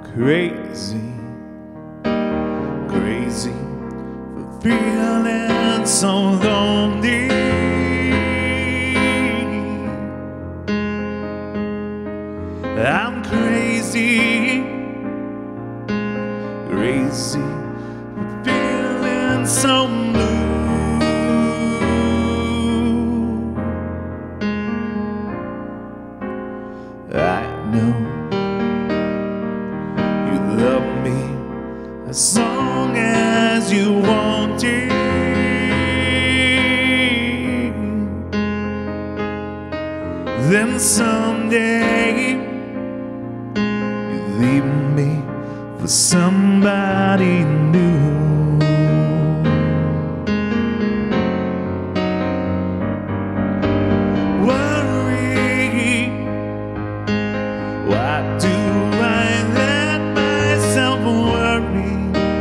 Crazy, crazy for feeling so lonely. I'm crazy, crazy for feeling so blue. I know love me as long as you want to. Then someday you leave me for somebody new. Worry, why do I let myself worry?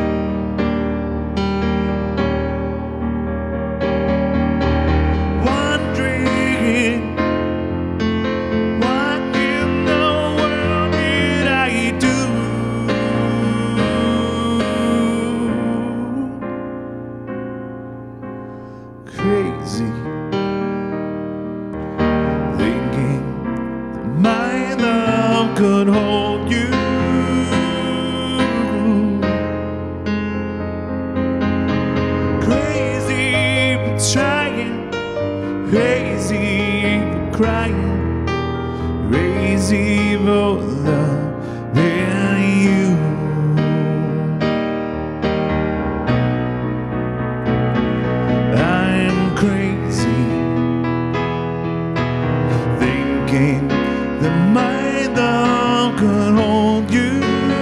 Wondering, what in the world did I do? Crazy, thinking that my love could hold you. Crazy for trying, crazy for crying, crazy for loving you. I'm crazy, thinking that my love could hold you.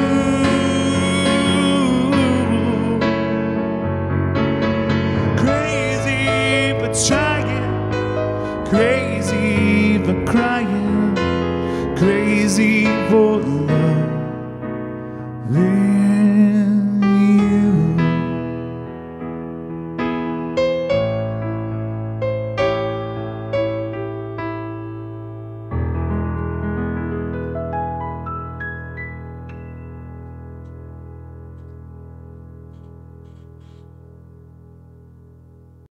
Crazy for trying, crazy for crying, crazy for loving